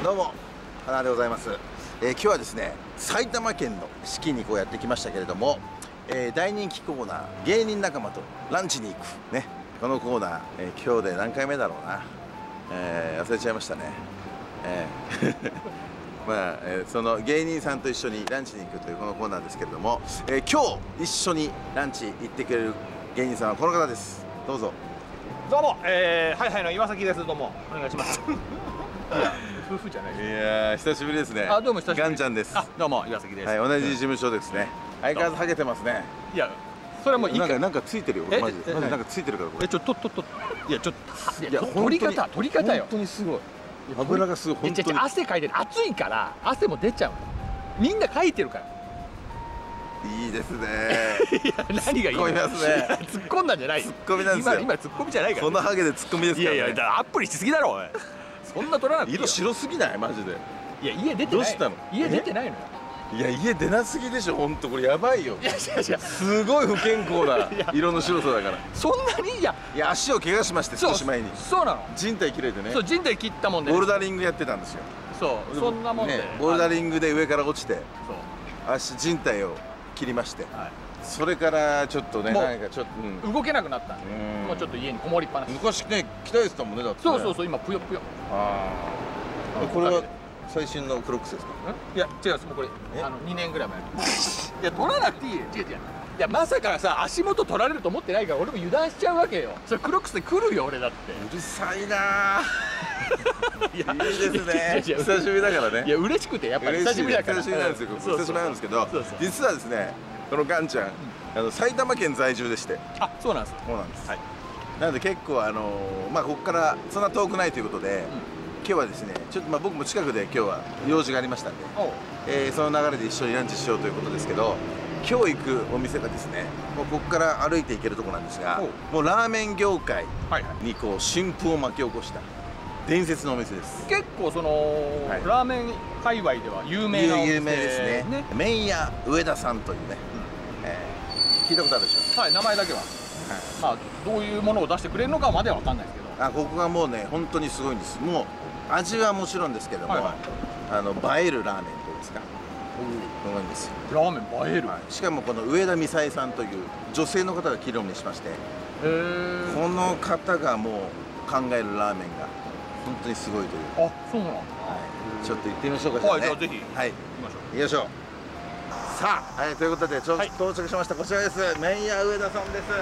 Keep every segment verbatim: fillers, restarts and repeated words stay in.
どうも花でございます。えー、今日はですね埼玉県の志木にこうやってきましたけれども、えー、大人気コーナー芸人仲間とランチに行くね、このコーナー、えー、今日で何回目だろうな、えー、忘れちゃいましたね。えーまあ、えー、その芸人さんと一緒にランチに行くというこのコーナーですけれども、えー、今日一緒にランチ行ってくれる芸人さんはこの方です。どうぞ。 どうも、えー、はいはいの岩崎です。どうもお願いします。夫婦じゃないです。 いやー久しぶりですね。 あ、どうも久しぶり。 ガンちゃんです。 あ、どうも岩崎です。 はい、同じ事務所ですね。相変わらずハゲてますね。 いや、それはもういいか。 なんかなんかついてるよ。マジで。マジでなんかついてるからこれ。 え、ちょっととっと。いやちょっと。いや取り方取り方よ。 本当にすごい。油がすごい。本当に。 汗かいてる。暑いから汗も出ちゃう。みんなかいてるから。 いいですね。 いや何がいい？突っ込みますね。突っ込んだんじゃない。突っ込みなんですよ。 今今突っ込みじゃないから。 このハゲで突っ込みですからね。 いやいやアップにしすぎだろおい。そんな取らなくていいよ。 色白すぎないマジで。 いや家出てない。 どうしたの？ 家出てないのよ。 いや家出なすぎでしょ本当これやばいよ。 いやいやいやすごい不健康な色の白さだから。 そんなにいやいや足を怪我しまして少し前に。 そうなの。 靭帯切れてね。 そう靭帯切ったもんで。 ボルダリングやってたんですよ。 そうそんなもんで。 ボルダリングで上から落ちて。 そう足靭帯を切りまして。それからちょっとねなんかちょっと動けなくなったんで、もうちょっと家にこもりっぱなし。 昔ね鍛えてたもんねだって。 そうそうそう今ぷよぷよ。 ああ。これは最新のクロックスですか？ いや違う、もうこれあのにねんぐらい前。いや取らなくていいよ。違う違う。いやまさかさ足元取られると思ってないから俺も油断しちゃうわけよ。それクロックスで来るよ俺だって。 うるさいな。いやいいですね。久しぶりだからね。 いや嬉しくてやっぱり久しぶりだから。 久しぶりなんですよ。久しぶりなんですけど、実はですねこのガンちゃんあの埼玉県在住でして。 あ、そうなんです。 そうなんです。はい。なので結構あのまあここからそんな遠くないということで。今日はですね、ちょっとまあ僕も近くで今日は用事がありましたんで、えー、その流れで一緒にランチしようということですけど、今日行くお店がですね、もうここから歩いて行けるところなんですが、もうラーメン業界にこう新風を巻き起こした伝説のお店です。 結構その、はい、ラーメン界隈では有名なお店、 有名ですね。ね麺屋上田さんというね、うんえー、聞いたことあるでしょ。 はい、名前だけは。はい、まあどういうものを出してくれるのかまでは分かんないですけど。 あ、ここがもうね本当にすごいんです。もう味はもちろんですけども、はい、はい、あの映えるラーメンというんですか、すごいんですよ。 ラーメン映える、はい、 しかもこの上田美沙恵さんという女性の方が切り盛りしまして、この方がもう考えるラーメンが本当にすごいという。 あ、そうなんだ、はい、 ちょっと行ってみましょうか。じゃあね、はい、じゃあぜひ、はい、行きましょう。行きましょう。さあ、はい、ということでちょっと到着しました。こちらです。麺屋上田さんです。はい、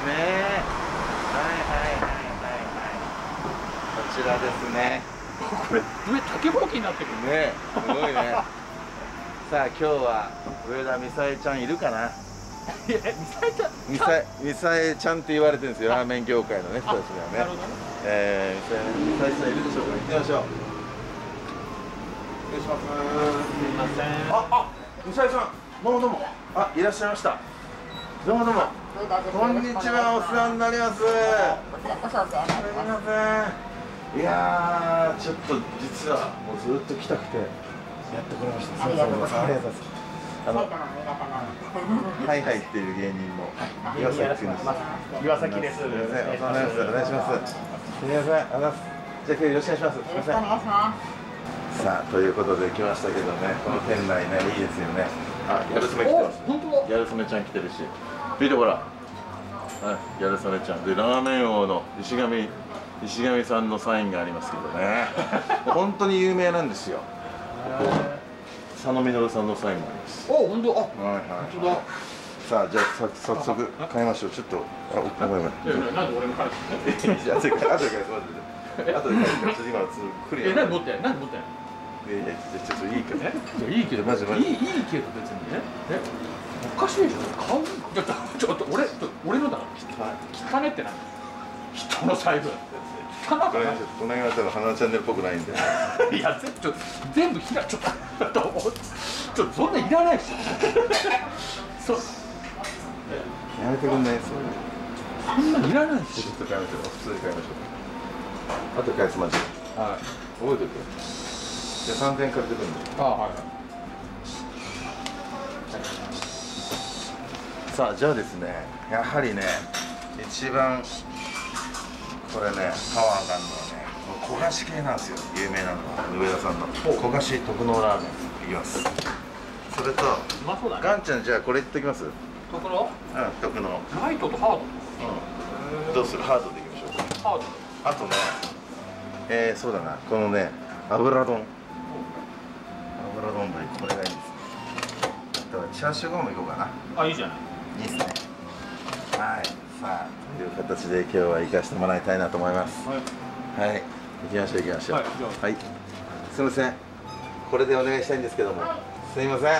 ねえ、はいはいはい。こちらですね。 これ上竹ぼうきになってくるね。すごいね。さあ今日は上田美沙恵ちゃんいるかな。 え、美沙恵ちゃん。 美沙美沙恵ちゃんって言われてるんですよ。ラーメン業界のね人たちがね。なるほどね。ええ、美沙恵さんいるでしょうか。行ってみましょう。失礼します。すみません。あ、あ、美沙恵さん。どうもどうも。あ、いらっしゃいました。どうもどうも。こんにちは。お世話になります。すみません。いやー、ちょっと実はもうずっと来たくてやってこれました。ありがとうございます。あの、はいはいっていう芸人の岩崎君です。 岩崎です。すみません、お願いします。すみません、ありがとうございます。じゃあ今日よろしくお願いします。すみません。さあということで来ましたけどね、この店内ねいいですよね。あ、ギャル曽根来てます。本当だ。ギャル曽根ちゃん来てるし、見てほら。はい、ギャル曽根ちゃんでラーメン王の石上石上さんのサインがありますけどね。本当に有名なんですよ。佐野実さんのサインもあります。 お、本当。あ、 はいはい。本当だ。さあじゃあ早速買いましょう。ちょっとあ、ごめんごめん。 なんで俺も買う？ じゃあ後で買います。後で買います。ちょっと今来るよ。 え、なんで持ってない？なんで持ってない？ いやいやちょっといいけど。 いいけどマジマジ。いいいいけど別にね。え、おかしいでしょ。買う？ちょっとちょっと俺俺のだろ。汚ねってなんだ。人の財布。 この辺は多分花チャンネルっぽくないんで。 いや全部ちょ全部ひらちょっとちょっとそんないらないし。そう。 やめてくんないですよ。 そんないらないし。 ちょっと買いましょう。普通に買いましょう。あと返すまで。はい。覚えておく。じゃあ三千円買ってくるんで。ああはい。さあじゃあですね、やはりね一番これねパワーがあるのはね焦がし系なんですよ、有名なのは上田さんの焦がし特濃ラーメンいきます。それとうまそうだね。 ガンちゃん、じゃあこれいっときます。 特濃？ うん、特濃。 ライトとハード。 うん、どうする？ハードでいきましょう。 ハード。 あとね、えー、そうだな、このね油丼、油丼でこれがいいんです。あとはチャーシューゴムいこうかな。 あ、いいじゃない。 いいですね。はい、さあという形で今日は行かせてもらいたいなと思います。はい、はい、行きましょう行きましょう。はい、はい、すみません、これでお願いしたいんですけども、はい、すみません。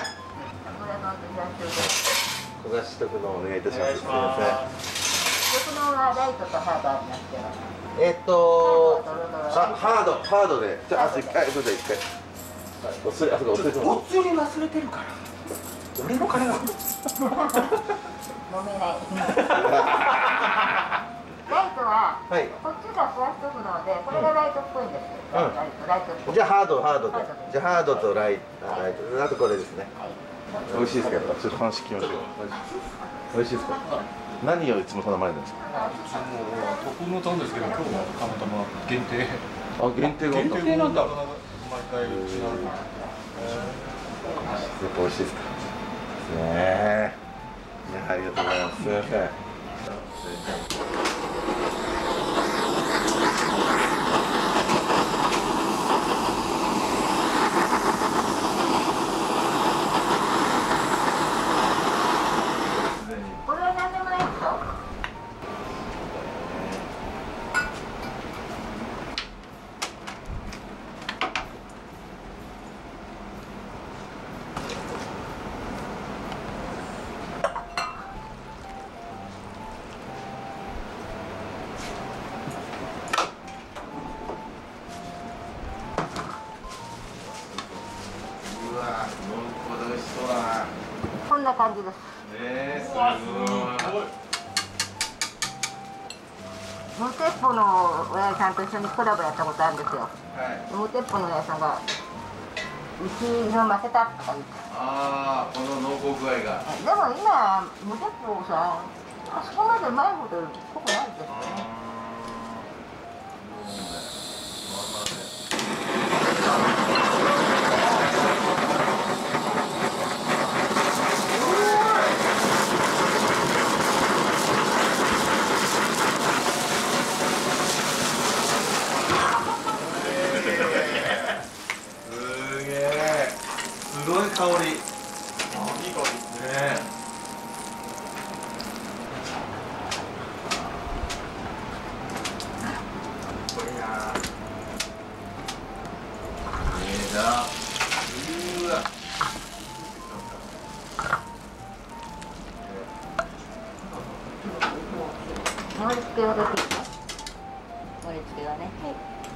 焦がし特濃お願いいたします。すみません。 特濃はライトとハードありますけど。 えっとあ、ハードハードで、じゃああと一回、これで一回。お釣り、あそこお釣り。 お釣り忘れてるから。俺の金が。 飲めない。ライトは、はい、こっちが焦がし特濃で、これがライトっぽいんですよ。うん、ライト、ライトっぽい。 じゃあハード、ハードで。じゃあハードとライト、ライト、あとこれですね。はい、美味しいですか、やっぱ。ちょっと話聞きましょう。美味しいですか。何をいつも頼まれるんですか。 特濃なんですけど、今日はたまたま限定。 あ、限定があった。 限定なんだ。毎回うちなの。 やっぱ美味しいですか。ねえ。ありがとうございます。すみません。 これは何でもないですよ。こんな感じです。 えー、すごい。 無鉄砲のおやじさんと一緒にコラボやったことあるんですよ。 はい、 無鉄砲のおやじさんがうちの負けたとか言って。 ああ、この濃厚具合が。 でも今無鉄砲さん、あそこまでうまいほど濃くないですよね。 すごい香り。あ、いい香り。ねえ。これや。ええな。うわ。 盛り付けはできるね。盛り付けはね。はい。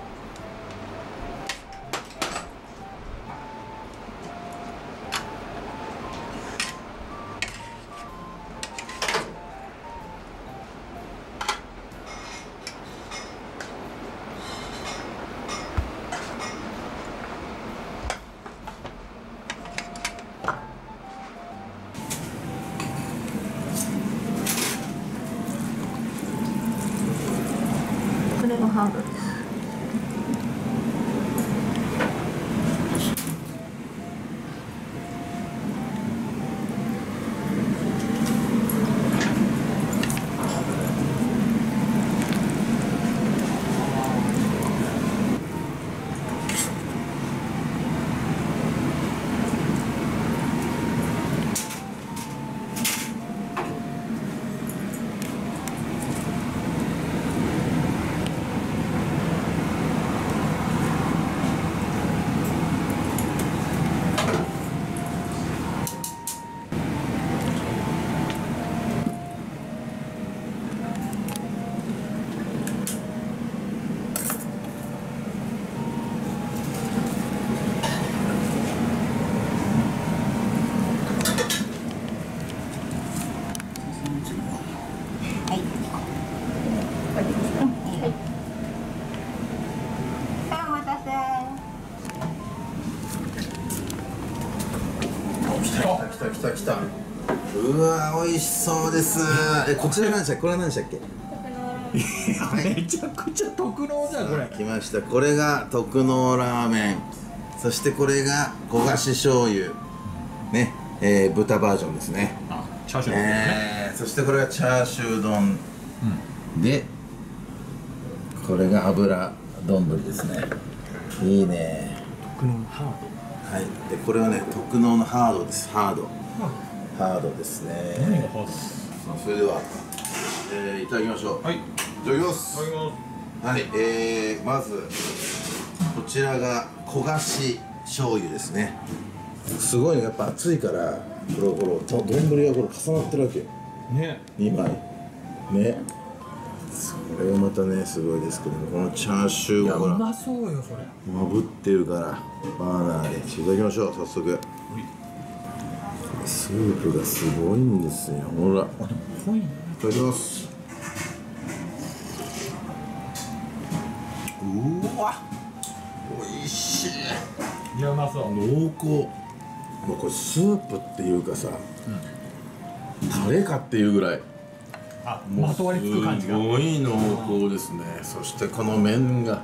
これがハードです。 来た来た来た。うわ、美味しそうです。え、こちら何でしたっけ？これは何でしたっけ？ はい、 めちゃくちゃ特納じゃんこれ。 来ました。これが特納ラーメン、そしてこれが焦がし醤油ね、えー、豚バージョンですね。 あ、チャーシュー丼ね、 えー、そしてこれがチャーシュー丼、うん、でこれが油丼ですね。いいね。 特納のハード。 はい、でこれはね特納のハードです。ハード、うん、ハードですね。 何がハード？ それでは、えー、いただきましょう。はい、いただきます。いただきます。はい、えー、まずこちらが焦がし醤油ですね。すごいね、やっぱ熱いからこれこれ丼がこれ重なってるわけよね、にまいね。それがまたねすごいですけども、このチャーシューがほらうまそうよそれ。 まぶってるからバーナーでいただきましょう。早速スープがすごいんですよ。ほら、あ、でも濃いね。いただきます。うわ、おいしい。 いや、うまそう。 濃厚。もうこれスープっていうかさ、うん、タレかっていうぐらい、 あ、まとわりつく感じがすごい濃厚ですね。そしてこの麺が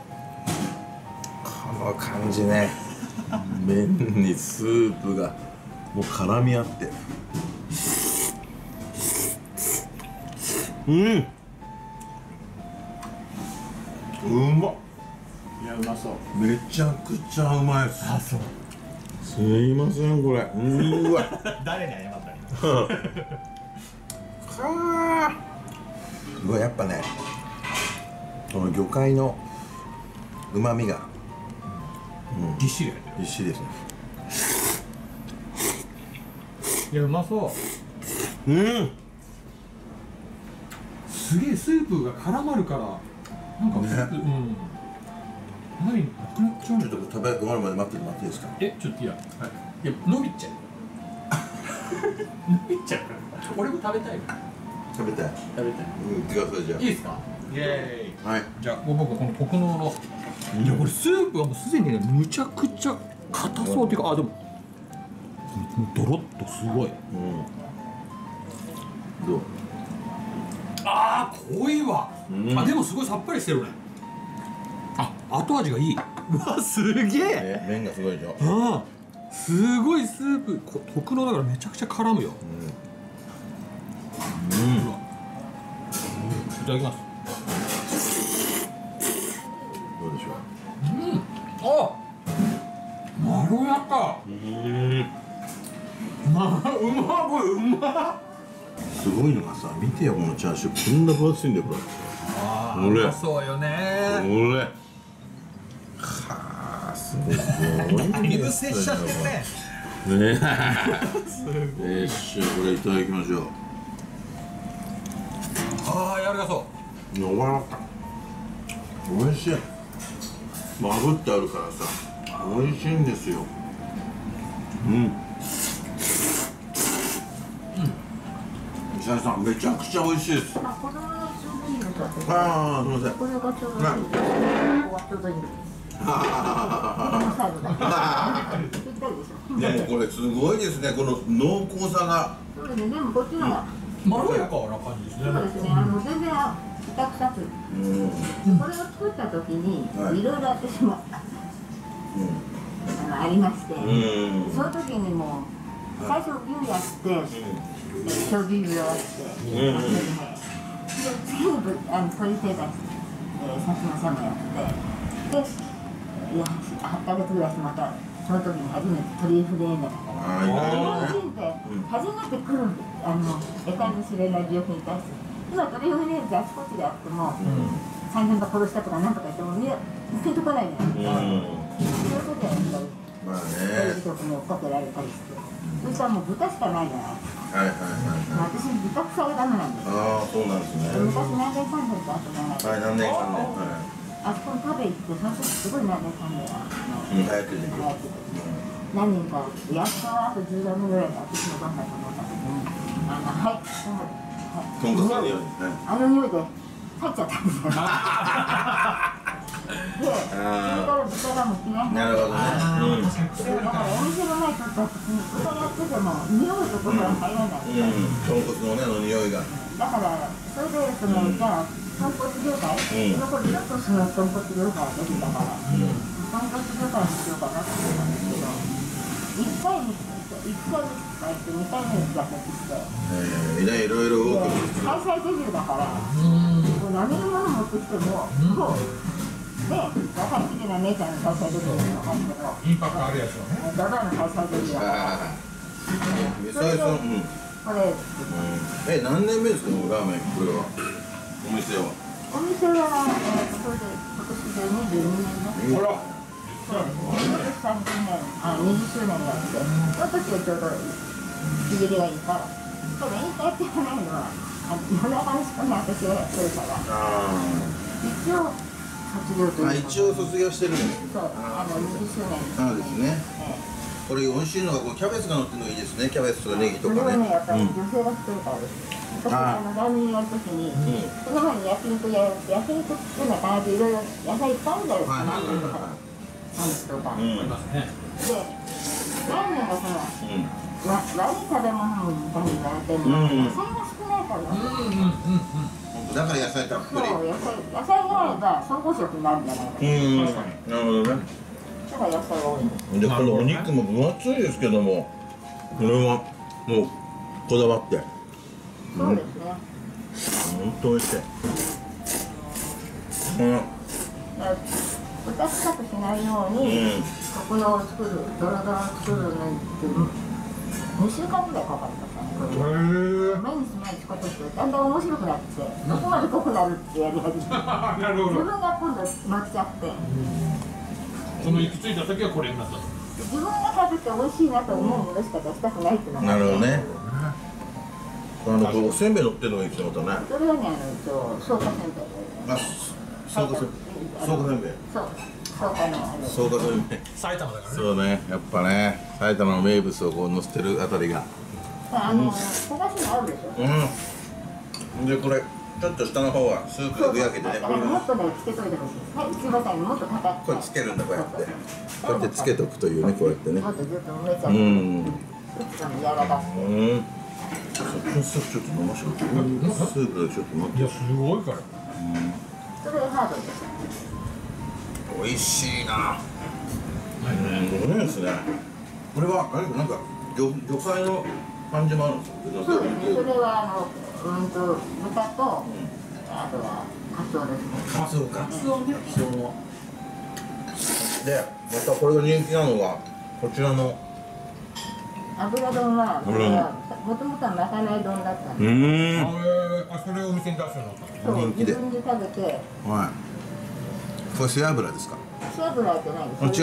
この感じね麺にスープがもう絡み合って、うん、うまっ。 いや、うまそう。 めちゃくちゃうまいです。 あ、そう。 すいませんこれ。うわ誰に謝ったの？ はー、うわ、やっぱねこの魚介のうまみが、 うん、ぎっしりぎっしりですね。 いや、うまそう。 うん、 すげえスープが絡まるからなんかスープ、ね、うん、何なくなっちゃうんだ。 ちょっと食べ終わるまで待ってもらっていいですか。 え、ちょっといや、はい、いや、伸びちゃう伸びちゃうから俺も食べたいから。 食べたい。 食べたい。 うん、ください。じゃあいいですか。イエーイ。 はい、 じゃあ僕この特納の、いや、これスープはもうすでにねむちゃくちゃ硬そうっていうか、あ、でもドロッとすごい、うん、 どう。 あー、濃いわ、うん、あ、でもすごいさっぱりしてるね。あ、後味がいい。うわ、すげえ、 ね、麺がすごいでしょ。 あー、すごいスープ、特納だからめちゃくちゃ絡むよ。うん、うん、うわ、いただきます。 どうでしょう。うん、あ、まろやか。うん、まあ、うま、これうま。 すごいのがさ、見てよこのチャーシュー、こんな分厚いんだよこれ。 ああ、うまそうよね。 これ。はあ、すごい。 いぶせしちゃってね。 ね。すごい。よし、これいただきましょう。 ああ、柔らかそう。 柔らかい。美味しい。まぶってあるからさ、美味しいんですよ。うん。伊沢さん、めちゃくちゃ美味しいです。 あ、このままちょうどいいですか。 ああ、すみません。 これがちょうどいいです。ここはちょうどいいです。最後だ。ぴったりでしょ。 でもこれすごいですね、この濃厚さが。 そうですね、でもこっちのがまろやかな感じですね。 そうですね、あの全然下臭く。これを作った時にいろいろ私もあのありまして、その時にもう最初牛やって、醤油をやって、次にあの鶏手出して、さつましゃもやって、で、いやはちかげつぐらいしてまたその時に初めてトリュフレーヌ。日本人って初めて来るあの得体の知れない病気に対して、今トリュフレーヌってあちこちであっても、さんぜんば殺したとかなんとか言ってもみんなピンとこないじゃないですか。そういうことやったり、 まあテレビね。 局に追っかけられたりして、そしたらもう豚しかないじゃないですか。 はいはいはいはい。 私豚臭がダメなんですよ。 ああ、そうなんですね。 昔何年かんでるかあと長い。 はい、何年かね。はあそこに食べ行って、その時すごい何年かんであい。うん、早くで。 の何人かやっとあとじゅうダムぐらいで私の番だと思った時に、あのはい、 とんかつの匂い。 あの匂いで入っちゃったんですよ。で、それから豚がもう嫌いになって、 なるほどね。 だからお店の前通った時に豚やってても匂うところは入らない。 うん、豚骨のね、あの匂いが。 で、 だからそれでその、じゃあ豚骨業界、その頃ちょっとその豚骨業界ができたから、豚骨業界にしようかなって思ったんですけど、いっかいにいっかいに失敗してにかいめに挫折して、 ええ、いろいろ多く開催デビューだから、もう何のもの持ってきても、もうね、若い綺麗な姉ちゃんの開催デビューだと思うんだけど、 インパクトあるやつよね。 ダダの開催デビューだから。 それで、うん、 これ、 え、何年目ですか、ラーメン、これは。お店は。 お店は、えー、それで今年でにじゅうにねんめ。 ほら。 そうです。今年さんじゅうねん、あ、にじゅっしゅうねんになって、その時はちょうど区切りがいいから。ただ引退って言わないのは、あの夜中のしかね、私がやってるから。一応卒業というか。 あ、一応卒業してるんです。 そう、あのにじゅっしゅうねん。 そうですね。これ美味しいのがこうキャベツが乗ってるのがいいですね。キャベツとかネギとかね。 それはね、やっぱり女性が作るからです。私あのラーメンやるときに、その前に焼肉やるって焼肉っていうのは必ずいろいろ野菜いっぱいあるじゃないですか。ラーメンとかパンチとか。で、ラーメンがそのわ悪い食べ物みたいに言われてるのは野菜が少ないから。 だから野菜たっぷり。 そう、野菜野菜があれば総合食になるんじゃないかな。 なるほどね。 だから野菜が多いんです。 で、このお肉も分厚いですけども、これはもうこだわって。 そうですね。 本当美味しい。うん。 豚臭くしないように、ここのを作る、ドロドロを作るのににしゅうかんぐらいかかりましたね。毎日毎日ことしてだんだん面白くなって、どこまで濃くなるってやり始めて、自分が今度乗っちゃって。 その行き着いた時はこれになった。 自分が食べて美味しいなと思うものしか出したくないっていうのが。 なるほどね。あのこうおせんべい乗ってるのがいいですよ、またね。 それはね、あの、そう、草加せんべい。 あ、草加せんべい。草加せんべい。 そう、草加のあれ。 草加せんべい。 埼玉だからね。 そうね、やっぱね、埼玉の名物をこう乗せてるあたりが。 あの、探しの合うでしょ。 うん。で、これ、ちょっと下の方はスープでふやけてね。 もっとね、つけといてほしい。はい、すみません、もっと硬く。 これつけるんだ、こうやって。こうやってつけとくというね、こうやってね。 もっとずっと埋めちゃう。 うん。 うん。柔らかくて。 うん。このスープちょっと飲ましょう。スープでちょっと待って。 いや、すごいから。 それハードです。 美味しいな。うん、うまいですね。これはあれなんか魚魚介の感じもあるんですか。 そうですね。それはあのうんと豚と、あとはカツオですね。 カツオか。カツオね。で、またこれが人気なのはこちらの油丼はもともとはまかない丼だったんです。 うん。 あ、それをお店に出すようになった。 そう、自分で食べて。 はい。これ背脂ですか。 背脂じゃないです。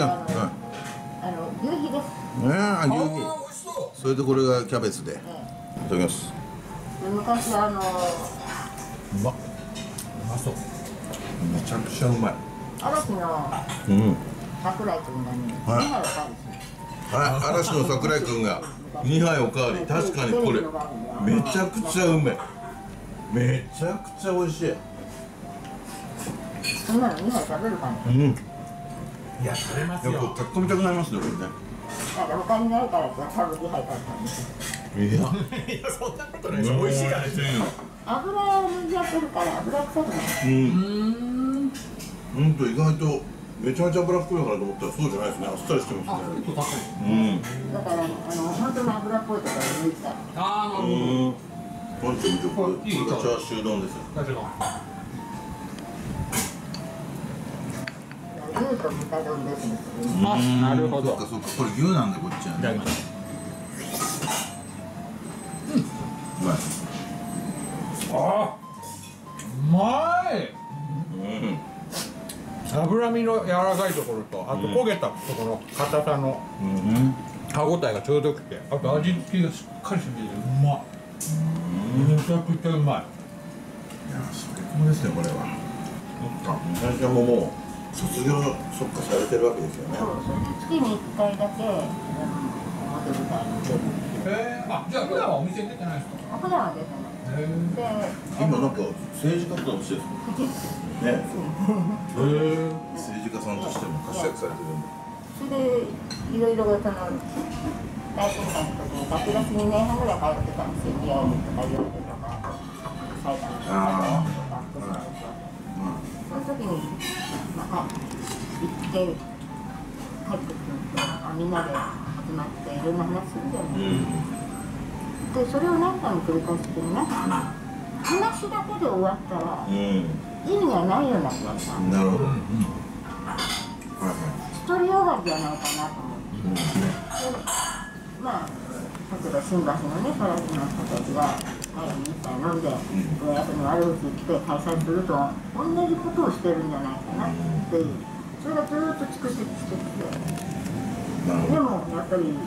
あ、違う。 あの牛皮です。 ええ、あ、牛皮。それでこれがキャベツで。いただきます。 昔あの。 うま。うまそう。 めちゃくちゃうまい。 嵐の。 うん。 桜井君がね。 はい。 にはいおかわりしはい、嵐の桜井君がにはいおかわり。確かにこれめちゃくちゃうめえ。めちゃくちゃ美味しい。 そんなのにはい食べるかな。 うん。いや、食べますよ。 や、これ書き込みたくなりますね、これね。 だから他にないから多分にはい食べたんですよ。 いや、 いや、そんなことないです。美味しいからですよ。 油を塗りやってるから油臭くない。 うん。 うん。 うんと意外とめちゃめちゃ脂っこいのかなと思ったらそうじゃないですね。あっさりしてますね。 ちょっと高い。 うん。 だからあの本当の油っぽいところを抜いた。 ああ、なるほど。 うん。本日もこれチャーシュー丼です。 大丈夫。 牛と豚丼ですね。 あ、なるほど。 そっかそっか、これ牛なんだこっちはね。 いただきます。 うまい。 あ、うまい。 うん。 脂身の柔らかいところと、あと焦げたところの硬さのうん。 歯ごたえがちょうどよくて、あと味付けがしっかりしててうまい。めちゃくちゃうまい。 いや、最高ですねこれは。そっか、最初ももう卒業そっかされてるわけですよね。 そう、それで月にいっかいだけ、うん、表舞台に出る。 へえ、あ、じゃあ普段はお店に出てないですか。 普段は出てない。で、 今なんか政治活動してるんですね。へえ。政治家さんとしても活躍されてるんで。 それでいろいろその大震災の時にガキ出しにねんはんぐらい通ってたんですよ。宮城とか言われてとか。 埼玉とかあ福島とかその時にまあ行って帰ってくるとあみんなで集まっていろんな話するじゃないですか。でそれを何回も繰り返してね、話だけで終わったら意味がないような気がした。 なるほど。 独りよがりじゃないかなと思って、まあ例えば新橋のねサラリーマンの人たちがはい一杯飲んで親役に悪口言って開催すると同じことをしてるんじゃないかなっていう、それがずっと蓄積してきて、でもやっぱり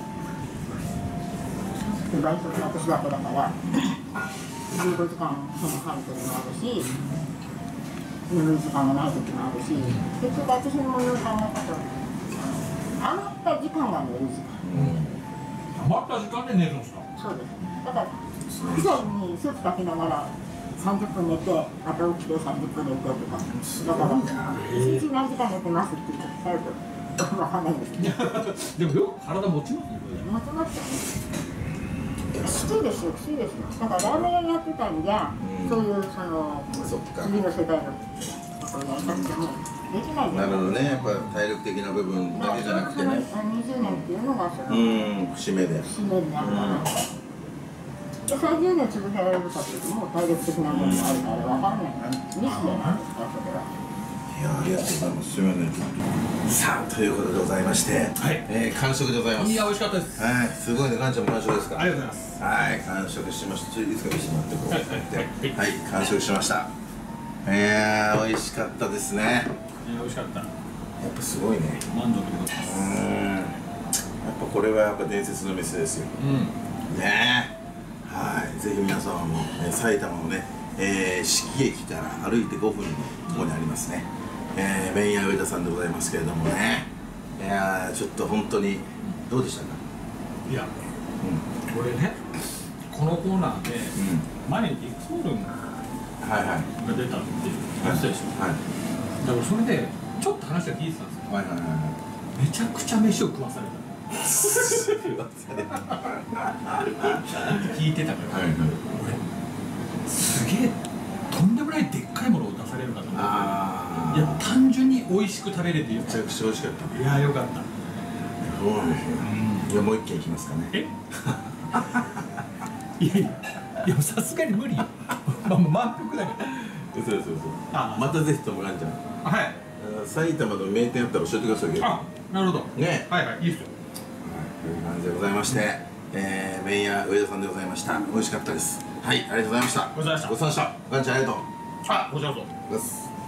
バイトの私だけだからじゅうごじかん変な入る時もあるし眠い時間がない時もあるし、結局私のものを考え方を余った時間が寝る時間。 余った時間で寝るんですか？ そうです。だからくさいにスープかけながらさんじゅっぷん寝てまた起きてさんじゅっぷん寝てとか、だから一日何時間寝てますって言ってやると分かんないんですけどでもよく体持ちますね。 持ちますよね。きついですよ、きついですよ。だからラーメン屋やってたんじゃ、うん、そういうその次の世代のことをやりたくてもできないじゃないですか。 なるほどね、やっぱ体力的な部分だけじゃなくてね。 にじゅうねんっていうのがその節目で。 節目になるから。でさんじゅうねん続けられるかというともう体力的なものがあるから分かんないミスじゃないですか、それは。 いや、ありがとうございます。すみません。さあ、ということでございまして、はい、えー、完食でございます。 いや、美味しかったです。 はい、すごいね、かんちゃんも完食ですか。 ありがとうございます。 はい、完食しました。いつか見せてもらってこう。はい、はい、完食しました。えー、美味しかったですね。 いや、美味しかった。やっぱすごいね。 満足でございます。 うん。やっぱこれはやっぱ伝説の店ですよ。うん。ねえ。はい、ぜひ皆様も、えー、埼玉のね、えー、志木駅から歩いてごふんのところにありますね。えー、麺屋上田さんでございますけれどもね、いやーちょっと本当にどうでしたか。 いや、うん、これねこのコーナーで、うん、前にリクソールンが出たっていう言ってたでしょ、はいはい、だからそれでちょっと話は聞いてたんですよ、はいはいはい、めちゃくちゃ飯を食わされた聞いてたから、はいはい、俺すげえとんでもないでっかいものを出されるかと思って、いや単純に美味しく食べれてめちゃくちゃ美味しかった。いやよかった。 そうなんですよ。じゃあもう一軒行きますかね。 えいやいやいやさすがに無理よ。まあ満腹だけど。 そうそうそう。またぜひともかんちゃん。はい。埼玉の名店あったら教えてくださいよ。 あ、なるほど。ね。はいはい、いいですよ。 という感じでございまして、えー、麺屋上田さんでございました。美味しかったです。はい、ありがとうございました。 ごちそうさまでした。 ごちそうさまでした。かんちゃんありがとう。 あ、こちらこそ。 です。